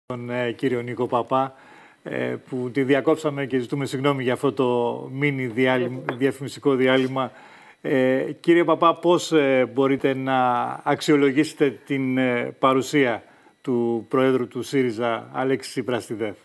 τον κύριο Νίκο Παπά, που τη διακόψαμε και ζητούμε συγγνώμη για αυτό το μίνι διαφημιστικό διάλειμμα. Κύριε Παπά, πώς μπορείτε να αξιολογήσετε την παρουσία του Προέδρου του ΣΥΡΙΖΑ, Αλέξη Τσίπρα, στη ΔΕΘ?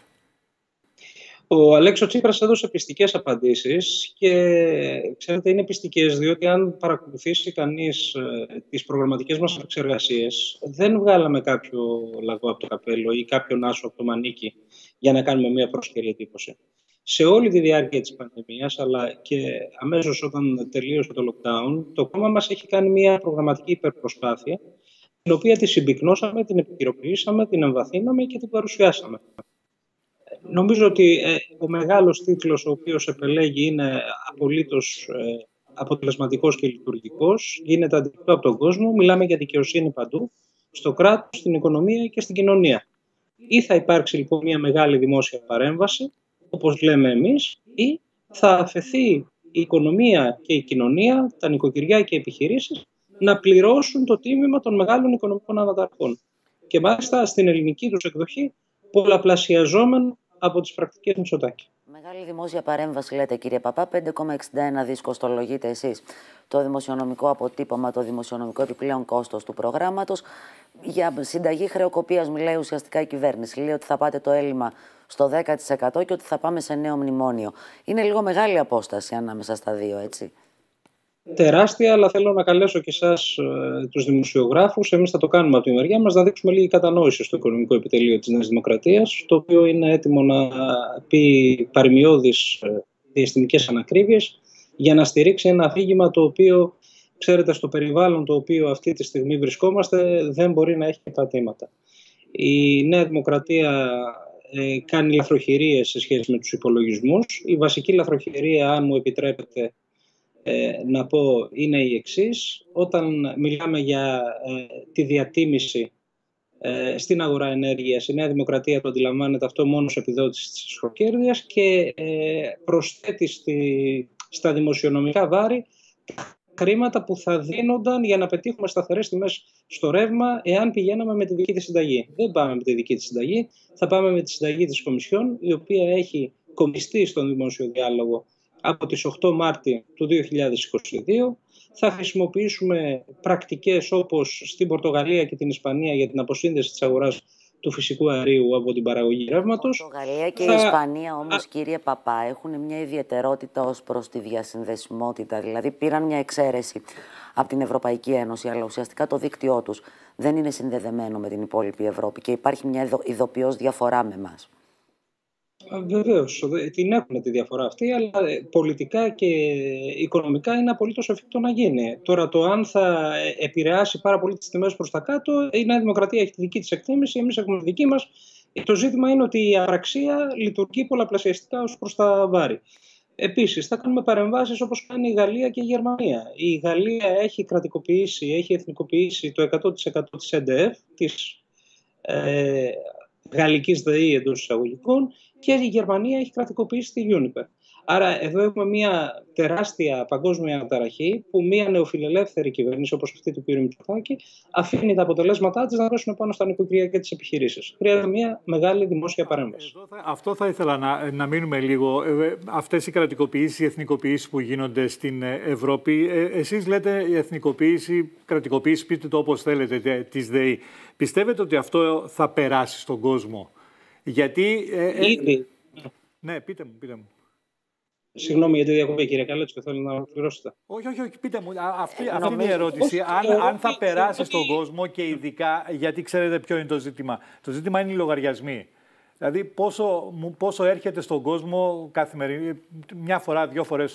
Ο Αλέξης Τσίπρας έδωσε πιστικές απαντήσεις και ξέρετε είναι πιστικές διότι αν παρακολουθήσει κανείς τις προγραμματικές μας εξεργασίες δεν βγάλαμε κάποιο λαγό από το καπέλο ή κάποιον άσο από το μανίκι για να κάνουμε μια πρόσκαιρη εντύπωση. Σε όλη τη διάρκεια της πανδημίας αλλά και αμέσως όταν τελείωσε το lockdown, το κόμμα μας έχει κάνει μια προγραμματική υπερπροσπάθεια την οποία τη συμπυκνώσαμε, την επικαιροποιήσαμε, την εμβαθύναμε και την παρουσιάσαμε. Νομίζω ότι ο μεγάλος τίτλος ο οποίος επελέγει είναι απολύτως αποτελεσματικός και λειτουργικός, γίνεται αντιληπτό από τον κόσμο, μιλάμε για δικαιοσύνη παντού, στο κράτος, στην οικονομία και στην κοινωνία. Ή θα υπάρξει λοιπόν μια μεγάλη δημόσια παρέμβαση, όπως λέμε εμείς, ή θα αφαιθεί η οικονομία και η κοινωνία, τα νοικοκυριά και οι επιχειρήσεις να πληρώσουν το τίμημα των μεγάλων οικονομικών αναταραχών. Και μάλιστα στην ελληνική τους εκδοχή πολλαπλασιαζόμενο από τις πρακτικές Μητσοτάκη. Μεγάλη δημόσια παρέμβαση, λέτε, κύριε Παπά. 5,61 δις κοστολογείτε εσείς το δημοσιονομικό αποτύπωμα, το δημοσιονομικό επιπλέον κόστος του προγράμματος. Για συνταγή χρεοκοπίας μιλάει ουσιαστικά η κυβέρνηση. Λέει ότι θα πάτε το έλλειμμα στο 10% και ότι θα πάμε σε νέο μνημόνιο. Είναι λίγο μεγάλη απόσταση ανάμεσα στα δύο, έτσι? Τεράστια, αλλά θέλω να καλέσω και εσάς τους δημοσιογράφους. Εμείς θα το κάνουμε από τη μεριά μας, να δείξουμε λίγη κατανόηση στο οικονομικό επιτελείο της Νέας Δημοκρατίας, το οποίο είναι έτοιμο να πει παρημιώδεις διαστημικές ανακρίβειες για να στηρίξει ένα αφήγημα το οποίο, ξέρετε, στο περιβάλλον το οποίο αυτή τη στιγμή βρισκόμαστε δεν μπορεί να έχει πατήματα. Η Νέα Δημοκρατία κάνει λαθροχειρίες σε σχέση με τους υπολογισμούς. Η βασική λαθροχειρία, αν μου επιτρέπετε να πω, είναι η εξής. Όταν μιλάμε για τη διατίμηση στην αγορά ενέργειας, η Νέα Δημοκρατία το αντιλαμβάνεται αυτό μόνο σε επιδότηση της ισχυροκέρδειας και προσθέτει στα δημοσιονομικά βάρη χρήματα που θα δίνονταν για να πετύχουμε σταθερές τιμές στο ρεύμα εάν πηγαίναμε με τη δική της συνταγή. Δεν πάμε με τη δική της συνταγή, θα πάμε με τη συνταγή της Κομισιόν, η οποία έχει κομιστεί στον δημόσιο διάλογο από τις 8 Μάρτη του 2022. Θα χρησιμοποιήσουμε πρακτικές όπως στην Πορτογαλία και την Ισπανία για την αποσύνδεση της αγοράς του φυσικού αερίου από την παραγωγή ρεύματος. Η Πορτογαλία και η Ισπανία όμως, κύριε Παπά, έχουν μια ιδιαιτερότητα ως προς τη διασυνδεσιμότητα. Δηλαδή πήραν μια εξαίρεση από την Ευρωπαϊκή Ένωση, αλλά ουσιαστικά το δίκτυό τους δεν είναι συνδεδεμένο με την υπόλοιπη Ευρώπη και υπάρχει μια ειδοποιώς διαφορά με εμάς. Βεβαίως, την έχουμε τη διαφορά αυτή, αλλά πολιτικά και οικονομικά είναι απολύτως εφικτό να γίνει. Τώρα το αν θα επηρεάσει πάρα πολύ τις τιμές προς τα κάτω, η Νέα Δημοκρατία έχει τη δική της εκτίμηση, εμείς έχουμε τη δική μας. Το ζήτημα είναι ότι η απραξία λειτουργεί πολλαπλασιαστικά ως προς τα βάρη. Επίσης, θα κάνουμε παρεμβάσεις όπως κάνει η Γαλλία και η Γερμανία. Η Γαλλία έχει κρατικοποιήσει, έχει εθνικοποιήσει το 100% της ΕΝΤΕΕΦ, της γαλλικής ΔΕΗ εντός εισαγωγικών, και η Γερμανία έχει κρατικοποιήσει τη Uniper. Άρα εδώ έχουμε μια τεράστια παγκόσμια αναταραχή που μια νεοφιλελεύθερη κυβέρνηση όπως αυτή του κ. Μητσοτάκη αφήνει τα αποτελέσματά της να πέσουν πάνω στα νοικοκυριά και τις επιχειρήσεις. Χρειάζεται μια μεγάλη δημόσια παρέμβαση. Αυτό θα ήθελα να μείνουμε λίγο. Αυτές οι κρατικοποιήσεις, οι εθνικοποιήσεις που γίνονται στην Ευρώπη, εσείς λέτε η εθνικοποίηση, κρατικοποίηση, πείτε το όπως θέλετε, της ΔΕΗ. Πιστεύετε ότι αυτό θα περάσει στον κόσμο? Γιατί... Ήδη. Ναι, πείτε μου. Συγγνώμη για τη διακοπή, κύριε Καλέτσο, θέλω να ολοκληρώσετε. Όχι, πείτε μου. Αυτή είναι η ερώτηση. Αν θα περάσει στον κόσμο και ειδικά, γιατί ξέρετε ποιο είναι το ζήτημα. Το ζήτημα είναι οι λογαριασμοί. Δηλαδή, πόσο έρχεται στον κόσμο καθημερινή, μια φορά, 2 φορές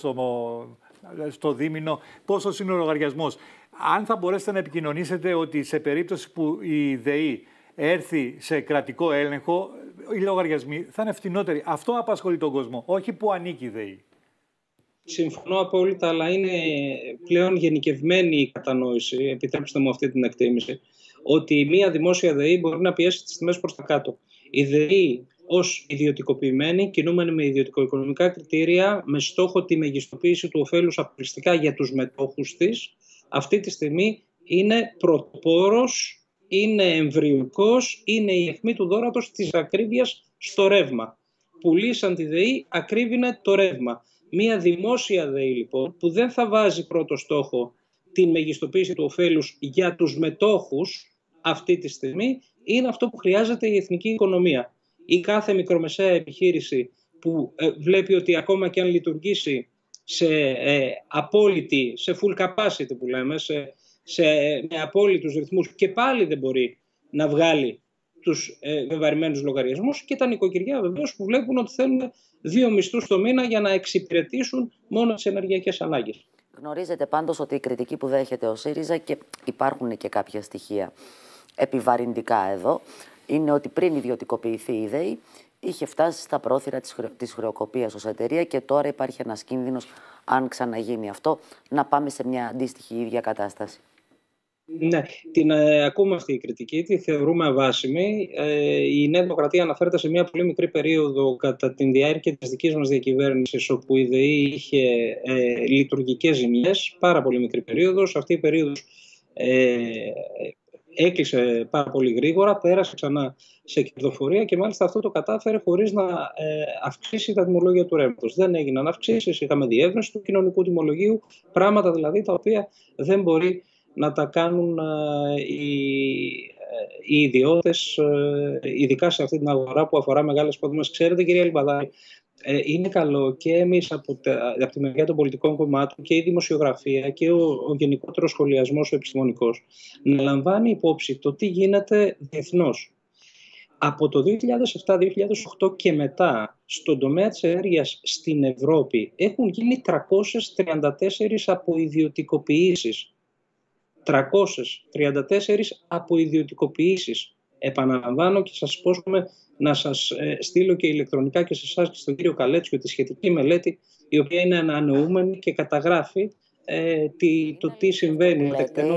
στο δίμηνο, πόσος είναι ο λογαριασμός. Αν θα μπορέσετε να επικοινωνήσετε ότι σε περίπτωση που η ΔΕΗ έρθει σε κρατικό έλεγχο, οι λογαριασμοί θα είναι φτηνότεροι. Αυτό απασχολεί τον κόσμο, όχι που ανήκει η ΔΕΗ. Συμφωνώ απόλυτα, αλλά είναι πλέον γενικευμένη η κατανόηση, επιτρέψτε μου αυτή την εκτίμηση, ότι μία δημόσια ΔΕΗ μπορεί να πιέσει τις τιμές προς τα κάτω. Η ΔΕΗ ως ιδιωτικοποιημένη, κινούμενη με ιδιωτικοοικονομικά κριτήρια, με στόχο τη μεγιστοποίηση του ωφέλους αποκλειστικά για τους μετόχους της, αυτή τη στιγμή είναι πρωτοπόρος είναι εμβρυϊκός, είναι η αιχμή του δώρατος της ακρίβειας στο ρεύμα. Πουλήσαν τη ΔΕΗ, ακρίβεινε το ρεύμα. Μία δημόσια ΔΕΗ λοιπόν, που δεν θα βάζει πρώτο στόχο την μεγιστοποίηση του ωφέλους για τους μετόχους αυτή τη στιγμή, είναι αυτό που χρειάζεται η εθνική οικονομία. Η κάθε μικρομεσαία επιχείρηση που βλέπει ότι ακόμα και αν λειτουργήσει σε απόλυτη, σε full capacity που λέμε, με απόλυτους ρυθμούς και πάλι δεν μπορεί να βγάλει τους βεβαρημένους λογαριασμούς, και τα νοικοκυριά βεβαίως που βλέπουν ότι θέλουν 2 μισθούς το μήνα για να εξυπηρετήσουν μόνο τις ενεργειακές ανάγκες. Γνωρίζετε πάντως ότι η κριτική που δέχεται ο ΣΥΡΙΖΑ, και υπάρχουν και κάποια στοιχεία επιβαρυντικά εδώ, είναι ότι πριν ιδιωτικοποιηθεί η ΔΕΗ είχε φτάσει στα πρόθυρα της χρεοκοπίας ως εταιρεία, και τώρα υπάρχει ένας κίνδυνος, αν ξαναγίνει αυτό, να πάμε σε μια αντίστοιχη ίδια κατάσταση. Ναι, την ακούμε αυτή η κριτική, τη θεωρούμε αβάσιμη. Η Νέα Δημοκρατία αναφέρεται σε μια πολύ μικρή περίοδο κατά τη διάρκεια της δικής μας διακυβέρνησης, όπου η ΔΕΗ είχε λειτουργικές ζημιές, πάρα πολύ μικρή περίοδος. Αυτή η περίοδος έκλεισε πάρα πολύ γρήγορα, πέρασε ξανά σε κερδοφορία, και μάλιστα αυτό το κατάφερε χωρίς να αυξήσει τα τιμολόγια του ρεύματος. Δεν έγιναν αυξήσεις, είχαμε διεύρυνση του κοινωνικού τιμολογίου, πράγματα δηλαδή τα οποία δεν μπορεί να τα κάνουν οι ιδιώτες, ειδικά σε αυτή την αγορά που αφορά μεγάλες υποδομές. Ξέρετε, κυρία Λιμπαδάρη, είναι καλό και εμείς από τη μεριά των πολιτικών κομμάτων και η δημοσιογραφία και ο γενικότερος σχολιασμός, ο επιστημονικός, να λαμβάνει υπόψη το τι γίνεται διεθνώς. Από το 2007-2008 και μετά, στον τομέα της ενέργειας στην Ευρώπη έχουν γίνει 334 αποιδιωτικοποιήσεις. 334 αποιδιωτικοποιήσεις. Επαναλαμβάνω, και σας υπόσχομαι να σας στείλω και ηλεκτρονικά και σε εσάς και στον κύριο Καλέτσιο τη σχετική μελέτη, η οποία είναι ανανεούμενη και καταγράφει το τι συμβαίνει.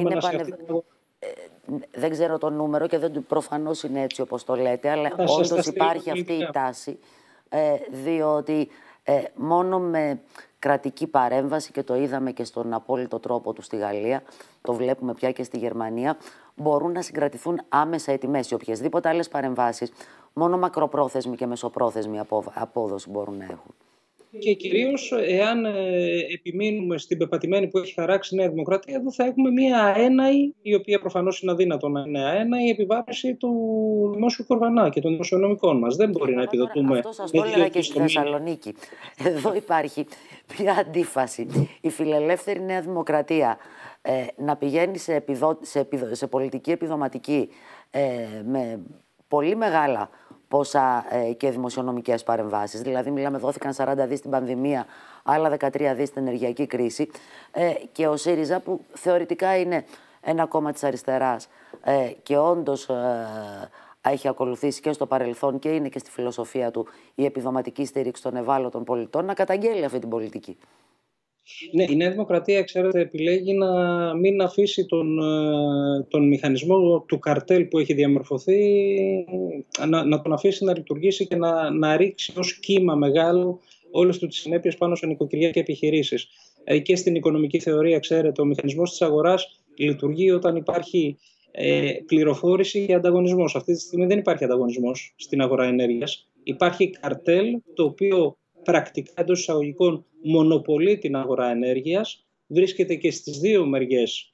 Δεν ξέρω το νούμερο και προφανώς είναι έτσι όπως το λέτε, αλλά όντως υπάρχει αυτή η τάση, διότι μόνο με κρατική παρέμβαση, και το είδαμε και στον απόλυτο τρόπο του στη Γαλλία, το βλέπουμε πια και στη Γερμανία, μπορούν να συγκρατηθούν άμεσα οι τιμές. Οι οποιασδήποτε άλλες παρεμβάσεις, μόνο μακροπρόθεσμη και μεσοπρόθεσμη απόδοση μπορούν να έχουν. Και κυρίως, εάν επιμείνουμε στην πεπατημένη που έχει χαράξει η Νέα Δημοκρατία, εδώ θα έχουμε μια αέναη, η οποία προφανώς είναι αδύνατο να είναι αέναη, η επιβάρυνση του δημόσιου κορβανά και των δημοσιονομικών μας. Δεν μπορεί να επιδοτούμε. Αυτό σας το έλεγα και στη Θεσσαλονίκη. Εδώ υπάρχει μια αντίφαση. Η φιλελεύθερη Νέα Δημοκρατία να πηγαίνει σε πολιτική επιδοματική με πολύ μεγάλα πόσα και δημοσιονομικές παρεμβάσεις. Δηλαδή, δόθηκαν 40 δις στην πανδημία, άλλα 13 δις στην ενεργειακή κρίση. Και ο ΣΥΡΙΖΑ, που θεωρητικά είναι ένα κόμμα της αριστεράς και όντως έχει ακολουθήσει και στο παρελθόν και είναι και στη φιλοσοφία του η επιδοματική στήριξη των ευάλωτων πολιτών, να καταγγέλει αυτή την πολιτική. Ναι, η Νέα Δημοκρατία, ξέρετε, επιλέγει να μην αφήσει τον μηχανισμό του καρτέλ που έχει διαμορφωθεί, να τον αφήσει να λειτουργήσει και να ρίξει ως κύμα μεγάλο όλες τις συνέπειες πάνω σε νοικοκυριά και επιχειρήσεις. Και στην οικονομική θεωρία, ξέρετε, ο μηχανισμός της αγοράς λειτουργεί όταν υπάρχει πληροφόρηση και ανταγωνισμός. Αυτή τη στιγμή δεν υπάρχει ανταγωνισμός στην αγορά ενέργειας. Υπάρχει καρτέλ, το οποίο πρακτικά, εντός εισαγωγικών, μονοπολεί την αγορά ενέργειας, βρίσκεται και στις δύο μεριές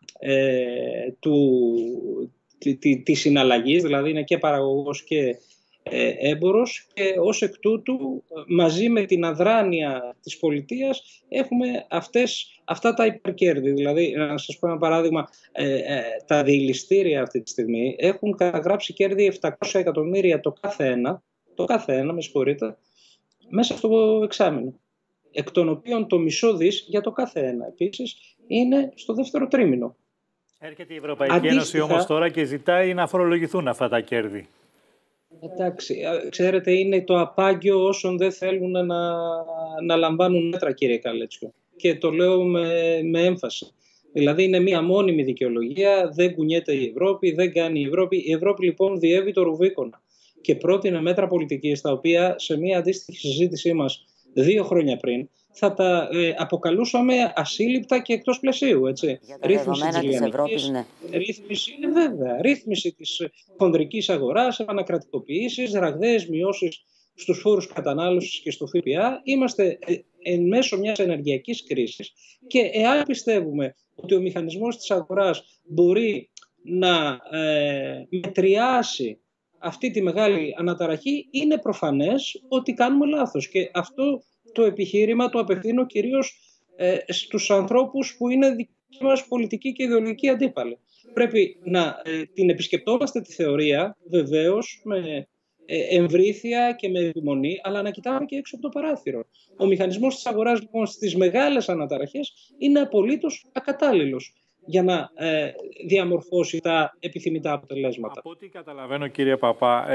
της συναλλαγής, δηλαδή είναι και παραγωγός και έμπορος, και ως εκ τούτου, μαζί με την αδράνεια της πολιτείας, έχουμε αυτά τα υπερκέρδη. Δηλαδή, να σας πω ένα παράδειγμα, τα διελιστήρια αυτή τη στιγμή έχουν καταγράψει κέρδη 700 εκατομμύρια το κάθε ένα, με συγχωρείτε, μέσα στο εξάμηνο, εκ των οποίων το μισό δις για το κάθε ένα επίσης είναι στο δεύτερο τρίμηνο. Έρχεται η Ευρωπαϊκή Ένωση όμως τώρα και ζητάει να φορολογηθούν αυτά τα κέρδη. Εντάξει, ξέρετε, είναι το απάγιο όσων δεν θέλουν να λαμβάνουν μέτρα, κύριε Καλέτσιο. Και το λέω με έμφαση. Δηλαδή είναι μία μόνιμη δικαιολογία, δεν κουνιέται η Ευρώπη, δεν κάνει η Ευρώπη. Η Ευρώπη λοιπόν διέβη το Ρουβίκονα και πρότεινε μέτρα πολιτικής, τα οποία σε μία αντίστοιχη συζήτησή μας 2 χρόνια πριν, θα τα αποκαλούσαμε ασύλληπτα και εκτός πλαισίου. Έτσι. Για τα δεδομένα της Ευρώπης, ναι. Ρύθμιση της χονδρικής αγοράς, επανακρατικοποιήσεις, ραγδαίες μειώσεις στους φόρους κατανάλωσης και στο ΦΠΑ. Είμαστε εν μέσω μιας ενεργειακής κρίσης και εάν πιστεύουμε ότι ο μηχανισμός της αγοράς μπορεί να μετριάσει αυτή τη μεγάλη αναταραχή, είναι προφανές ότι κάνουμε λάθος. Και αυτό το επιχείρημα το απευθύνω κυρίως στους ανθρώπους που είναι δικοί μας πολιτικοί και ιδεολογικοί αντίπαλοι. Πρέπει να την επισκεπτόμαστε τη θεωρία, βεβαίως, με εμβρήθεια και με επιμονή, αλλά να κοιτάμε και έξω από το παράθυρο. Ο μηχανισμός της αγοράς, λοιπόν, στις μεγάλες αναταραχές είναι απολύτως ακατάλληλος για να διαμορφώσει τα επιθυμητά αποτελέσματα. Από ό,τι καταλαβαίνω, κύριε Παπά,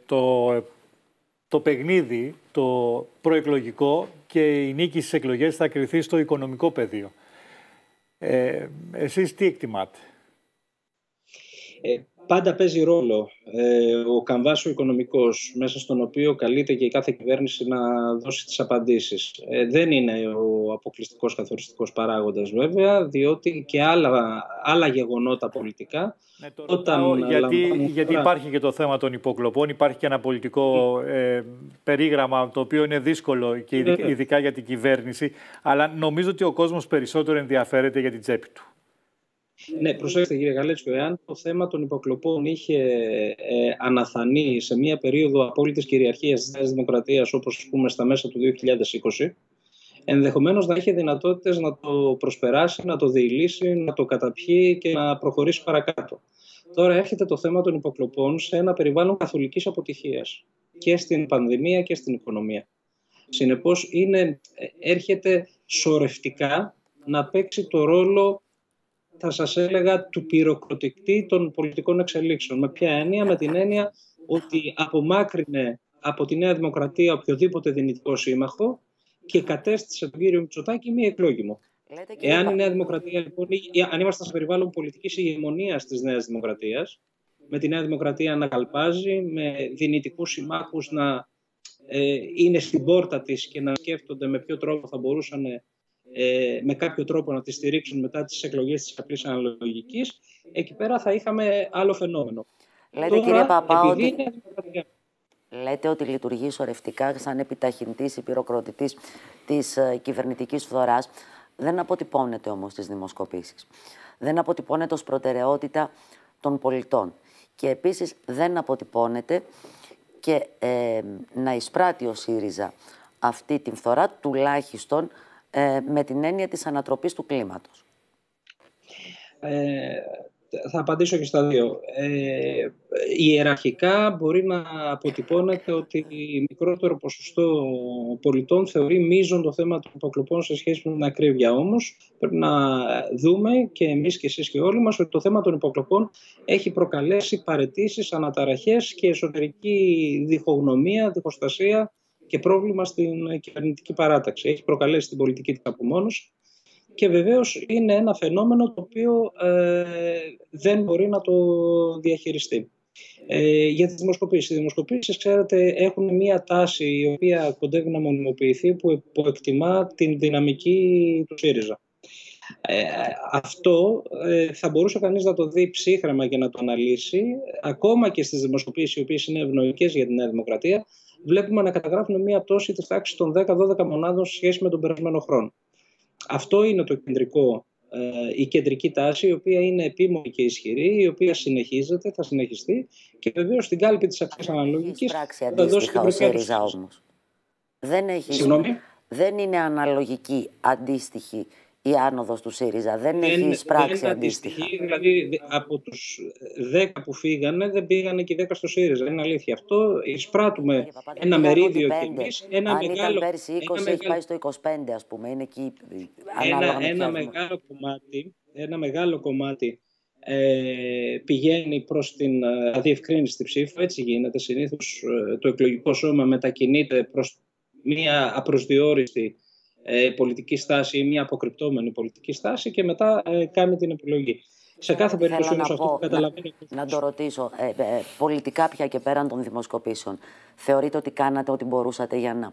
το παιχνίδι, το προεκλογικό και η νίκη στις εκλογές θα κριθεί στο οικονομικό πεδίο. Εσείς τι εκτιμάτε? Πάντα παίζει ρόλο ο καμβάς ο οικονομικός, μέσα στον οποίο καλείται και η κάθε κυβέρνηση να δώσει τις απαντήσεις. Δεν είναι ο αποκλειστικός καθοριστικός παράγοντας, βέβαια, διότι και άλλα γεγονότα πολιτικά... Γιατί υπάρχει και το θέμα των υποκλοπών, υπάρχει και ένα πολιτικό περίγραμμα το οποίο είναι δύσκολο και ειδικά για την κυβέρνηση, αλλά νομίζω ότι ο κόσμος περισσότερο ενδιαφέρεται για την τσέπη του. Ναι, προσέξτε κύριε Γαλέτσιο, εάν το θέμα των υποκλοπών είχε αναθανεί σε μια περίοδο απόλυτης κυριαρχίας της Νέας Δημοκρατίας, όπως ας πούμε στα μέσα του 2020, ενδεχομένως να είχε δυνατότητες να το προσπεράσει, να το διηλύσει, να το καταπιεί και να προχωρήσει παρακάτω. Τώρα έρχεται το θέμα των υποκλοπών σε ένα περιβάλλον καθολικής αποτυχίας και στην πανδημία και στην οικονομία. Συνεπώς έρχεται σωρευτικά να παίξει το ρόλο, θα σας έλεγα, του πυροκροτηκτή των πολιτικών εξελίξεων. Με ποια έννοια? Με την έννοια ότι απομάκρυνε από τη Νέα Δημοκρατία οποιοδήποτε δυνητικό σύμμαχο και κατέστησε τον κύριο Μητσοτάκη μη εκλόγιμο. Εάν η Νέα Δημοκρατία, λοιπόν, αν ήμασταν σε περιβάλλον πολιτικής ηγεμονίας της Νέας Δημοκρατίας, με τη Νέα Δημοκρατία να καλπάζει, με δυνητικούς συμμάχους να είναι στην πόρτα της και να σκέφτονται με ποιο τρόπο θα μπορούσαν με κάποιο τρόπο να τη στηρίξουν μετά τις εκλογές της απλής αναλογικής, εκεί πέρα θα είχαμε άλλο φαινόμενο. Λέτε, τώρα, κύριε Παπά, λέτε ότι λειτουργεί σωρευτικά σαν επιταχυντής ή πυροκροτητής της κυβερνητικής φθοράς. Δεν αποτυπώνεται όμως στις δημοσκοπήσεις. Δεν αποτυπώνεται ως προτεραιότητα των πολιτών. Και επίσης δεν αποτυπώνεται και να εισπράττει ο ΣΥΡΙΖΑ αυτή την φθορά, τουλάχιστον με την έννοια της ανατροπής του κλίματος. Θα απαντήσω και στα δύο. Ιεραρχικά μπορεί να αποτυπώνεται ότι μικρότερο ποσοστό πολιτών θεωρεί μείζον το θέμα των υποκλοπών σε σχέση με την ακρίβεια. Όμως πρέπει να δούμε και εμείς και εσείς και όλοι μας ότι το θέμα των υποκλοπών έχει προκαλέσει παραιτήσεις, αναταραχές και εσωτερική διχογνωμία, διχοστασία και πρόβλημα στην κυβερνητική παράταξη. Έχει προκαλέσει την πολιτική της απομόνωση. Και βεβαίως είναι ένα φαινόμενο το οποίο δεν μπορεί να το διαχειριστεί. Για τις δημοσκοπήσεις. Οι δημοσκοπήσεις, ξέρετε, έχουν μία τάση η οποία κοντεύει να μονιμοποιηθεί, που εκτιμά την δυναμική του ΣΥΡΙΖΑ. Αυτό θα μπορούσε κανείς να το δει ψύχρεμα και να το αναλύσει. Ακόμα και στις δημοσκοπήσεις οι οποίες είναι ευνοϊκές για τη Νέα Δημοκρατία, βλέπουμε να καταγράφουν μία πτώση της τάξης των 10-12 μονάδων σε σχέση με τον περασμένο χρόνο. Αυτό είναι το κεντρικό, η κεντρική τάση, η οποία είναι επίμονη και ισχυρή, η οποία συνεχίζεται, θα συνεχιστεί και βεβαίως στην κάλπη της απλής αναλογικής θα δώσει την ΣΥΡΙΖΑ όμως. Δεν είναι αναλογική αντίστοιχη η άνοδος του ΣΥΡΙΖΑ, δεν έχει εισπράξει αντίστοιχα. Δηλαδή από τους 10 που φύγανε δεν πήγανε και οι 10 στο ΣΥΡΙΖΑ. Είναι αλήθεια αυτό. Εισπράττουμε ένα μερίδιο και εμείς. Αν ήταν πέρσι 20, έχει πάει στο 25, ας πούμε. Είναι εκεί ένα μεγάλο κομμάτι πηγαίνει προς την αδιευκρίνηστη ψήφο. Έτσι γίνεται. Συνήθως το εκλογικό σώμα μετακινείται προς μια απροσδιόριστη πολιτική στάση ή μια αποκρυπτόμενη πολιτική στάση και μετά κάνει την επιλογή. Σε κάθε περίπτωση όμως αυτό που καταλαβαίνω... Να το ρωτήσω, πολιτικά πια και πέραν των δημοσκοπήσεων, θεωρείτε ότι κάνατε ό,τι μπορούσατε για να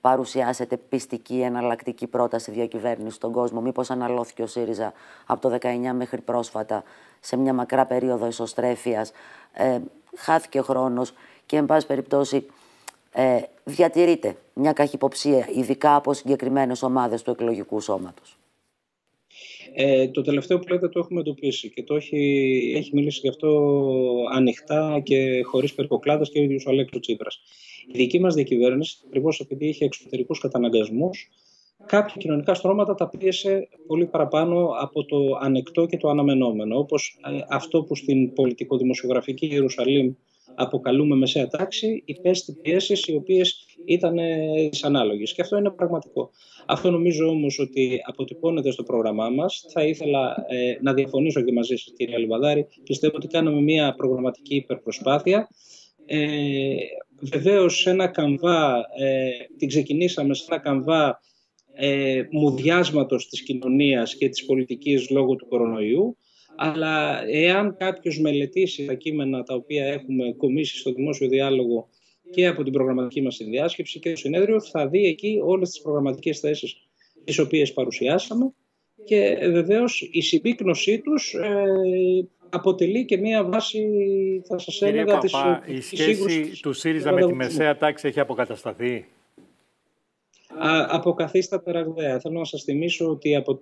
παρουσιάσετε πιστική εναλλακτική πρόταση διακυβέρνηση στον κόσμο? Μήπως αναλώθηκε ο ΣΥΡΙΖΑ από το 19 μέχρι πρόσφατα σε μια μακρά περίοδο ισοστρέφειας, χάθηκε ο χρόνος και εν πάση περιπτώσει διατηρείται μια καχυποψία, ειδικά από συγκεκριμένες ομάδες του εκλογικού σώματος? Το τελευταίο που λέτε το έχουμε εντοπίσει και το έχει μιλήσει γι' αυτό ανοιχτά και χωρίς περικοκλάδες και ο ίδιος ο Αλέξης Τσίπρας. Η δική μας διακυβέρνηση, ακριβώς επειδή είχε εξωτερικούς καταναγκασμούς, κάποια κοινωνικά στρώματα τα πίεσε πολύ παραπάνω από το ανεκτό και το αναμενόμενο, όπως αυτό που στην πολιτικοδημοσιογραφική Ιερουσαλήμ αποκαλούμε μεσαία τάξη, υπέστη πιέσεις οι οποίες ήταν δυσανάλογες. Και αυτό είναι πραγματικό. Αυτό νομίζω όμως ότι αποτυπώνεται στο πρόγραμμά μας. Θα ήθελα να διαφωνήσω και μαζί σας, κυρία Λιβαδάρη. Πιστεύω ότι κάναμε μια προγραμματική υπερπροσπάθεια. Βεβαίως, σε ένα καμβά, την ξεκινήσαμε σε ένα καμβά μουδιάσματος της κοινωνίας και της πολιτικής λόγω του κορονοϊού. Αλλά εάν κάποιος μελετήσει τα κείμενα τα οποία έχουμε κομίσει στο δημόσιο διάλογο και από την προγραμματική μας συνδιάσκεψη και το συνέδριο, θα δει εκεί όλες τις προγραμματικές θέσεις τις οποίες παρουσιάσαμε και βεβαίως η συμπίκνωσή τους αποτελεί και μία βάση, θα σας έλεγα, της η σχέση του ΣΥΡΙΖΑ με τη μεσαία τάξη έχει αποκατασταθεί? Αποκαθίσταται ραγδαία. Θέλω να σας θυμίσω ότι από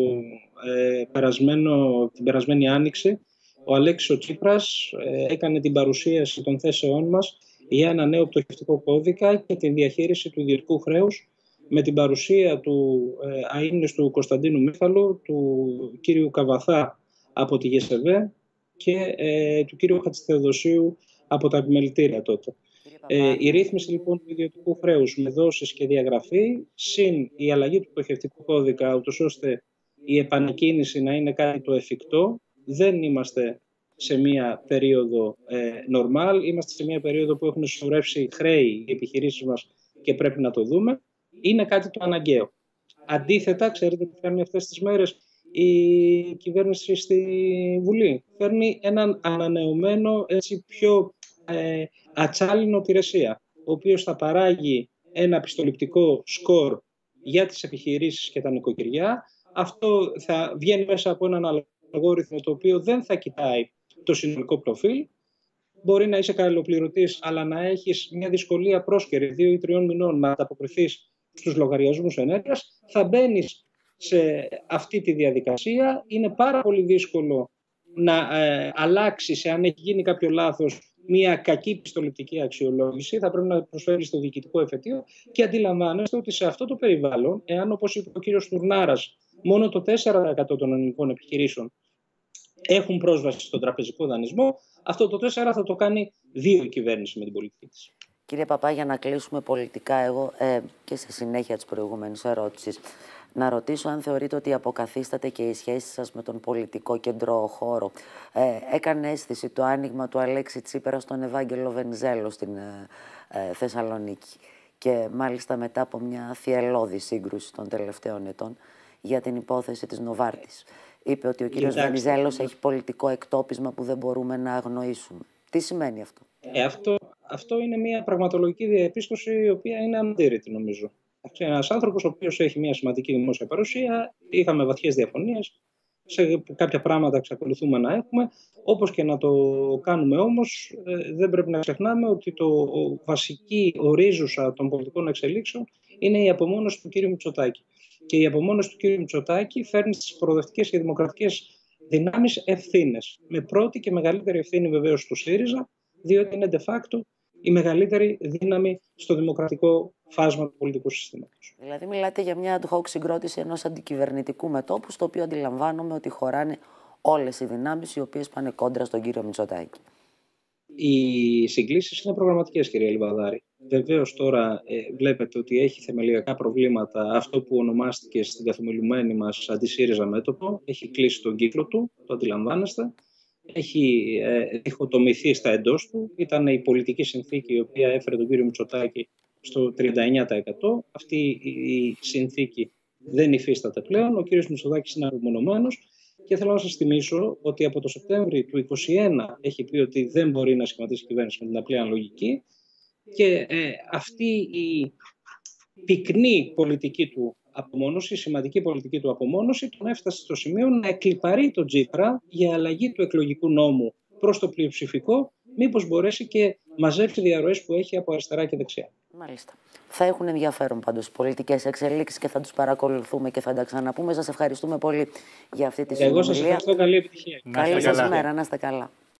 την περασμένη άνοιξη ο Αλέξης ο Τσίπρας έκανε την παρουσίαση των θέσεών μας για ένα νέο πτωχευτικό κώδικα και την διαχείριση του ιδιωτικού χρέους με την παρουσία του αείμνηστου Κωνσταντίνου Μίχαλου, του κύριου Καβαθά από τη ΓΕΣΕΒΕ και του κύριου Χατζηθεοδοσίου από τα επιμελητήρια τότε. Η ρύθμιση λοιπόν του ιδιωτικού χρέους με δόσεις και διαγραφή, συν η αλλαγή του πτωχευτικού κώδικα, ούτως ώστε η επανεκκίνηση να είναι κάτι το εφικτό. Δεν είμαστε σε μία περίοδο normal, είμαστε σε μία περίοδο που έχουν συσσωρεύσει χρέη οι επιχειρήσεις μας και πρέπει να το δούμε. Είναι κάτι το αναγκαίο. Αντίθετα, ξέρετε τι κάνει αυτές τις μέρες η κυβέρνηση στη Βουλή? Φέρνει έναν ανανεωμένο, έτσι πιο ατσάλινο Τηρεσία, ο οποίος θα παράγει ένα πιστοληπτικό σκορ για τις επιχειρήσεις και τα νοικοκυριά. Αυτό θα βγαίνει μέσα από έναν αλγόριθμο το οποίο δεν θα κοιτάει το συνολικό προφίλ. Μπορεί να είσαι καλοπληρωτής, αλλά να έχεις μια δυσκολία πρόσκαιρη 2 ή 3 μηνών να ανταποκριθείς στους λογαριασμούς ενέργειας. Θα μπαίνεις σε αυτή τη διαδικασία. Είναι πάρα πολύ δύσκολο να αλλάξεις, αν έχει γίνει κάποιο λάθος, μια κακή πιστοληπτική αξιολόγηση. Θα πρέπει να προσφέρει στο διοικητικό εφετείο και αντιλαμβάνεστε ότι σε αυτό το περιβάλλον, εάν, όπως είπε ο κύριος Τουρνάρας, μόνο το 4% των ελληνικών επιχειρήσεων έχουν πρόσβαση στον τραπεζικό δανεισμό, αυτό το 4% θα το κάνει 2 η κυβέρνηση με την πολιτική της. Κύριε Παπά, για να κλείσουμε πολιτικά, εγώ και σε συνέχεια της προηγούμενης ερώτησης, να ρωτήσω αν θεωρείτε ότι αποκαθίσταται και η σχέση σας με τον πολιτικό κεντρό χώρο. Έκανε αίσθηση το άνοιγμα του Αλέξη Τσίπρα στον Ευάγγελο Βενιζέλο στην Θεσσαλονίκη και μάλιστα μετά από μια θυελλώδη σύγκρουση των τελευταίων ετών για την υπόθεση της Νοβάρτης. Είπε ότι ο κύριος Βενιζέλος έχει πολιτικό εκτόπισμα που δεν μπορούμε να αγνοήσουμε. Τι σημαίνει αυτό? Αυτό είναι μια πραγματολογική διαπίστωση η οποία είναι αντίρρητη, νομίζω. Ένας άνθρωπος ο οποίος έχει μια σημαντική δημόσια παρουσία, είχαμε βαθιές διαφωνίες, σε κάποια πράγματα εξακολουθούμε να έχουμε. Όπως και να το κάνουμε όμως, δεν πρέπει να ξεχνάμε ότι το βασική ορίζουσα των πολιτικών εξελίξεων είναι η απομόνωση του κ. Μητσοτάκη. Και η απομόνωση του κ. Μητσοτάκη φέρνει στις προοδευτικές και δημοκρατικές δυνάμεις ευθύνες. Με πρώτη και μεγαλύτερη ευθύνη βεβαίως του ΣΥΡΙΖΑ, διότι είναι de facto η μεγαλύτερη δύναμη στο δημοκρατικό φάσμα του πολιτικού συστήματος. Δηλαδή μιλάτε για μια ad hoc συγκρότηση ενός αντικυβερνητικού μετώπου, στο οποίο αντιλαμβάνομαι ότι χωράνε όλες οι δυνάμεις οι οποίες πάνε κόντρα στον κύριο Μητσοτάκη. Οι συγκλήσεις είναι προγραμματικές, κυρία Λιβαδάρη. Βεβαίως τώρα βλέπετε ότι έχει θεμελιακά προβλήματα αυτό που ονομάστηκε στην καθομιλουμένη μας αντισύριζα μέτωπο. Έχει κλείσει τον κύκλο του, το αντιλαμβάνεστε. Έχει διχοτομηθεί στα εντός του. Ήταν η πολιτική συνθήκη η οποία έφερε τον κύριο Μητσοτάκη στο 39%. Αυτή η συνθήκη δεν υφίσταται πλέον. Ο κύριος Μητσοτάκης είναι απομονωμένος. Και θέλω να σας θυμίσω ότι από το Σεπτέμβρη του 2021 έχει πει ότι δεν μπορεί να σχηματίσει κυβέρνηση με την απλή αναλογική. Και αυτή πυκνή πολιτική του απομόνωση, σημαντική πολιτική του απομόνωση, τον έφτασε στο σημείο να εκλιπαρεί τον Τσίπρα για αλλαγή του εκλογικού νόμου προς το πλειοψηφικό, μήπως μπορέσει και μαζέψει διαρροές που έχει από αριστερά και δεξιά. Μάλιστα. Θα έχουν ενδιαφέρον πάντως πολιτικές εξελίξεις και θα τους παρακολουθούμε και θα τα ξαναπούμε. Σας ευχαριστούμε πολύ για αυτή τη συνομιλία. Εγώ σας ευχαριστώ. Καλή επιτυχία. Καλή σας ημέρα. Να είστε καλά.